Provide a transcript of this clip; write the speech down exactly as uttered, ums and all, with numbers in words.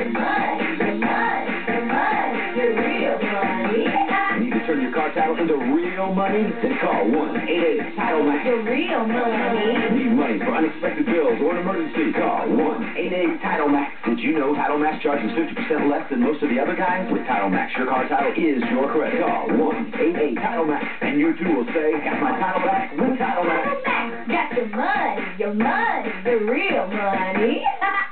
your money, your money, your money, your real money. Need to turn your car title into real money? Then call one eight eight TitleMax. Your real money. Need money for unexpected bills or an emergency? Call one eight eight TitleMax. Did you know TitleMax charges fifty percent less than most of the other guys? With TitleMax, your car title is your credit. Call one eight eight TitleMax, and you too will say, got my title back with TitleMax. TitleMax got your money, your money, your real money.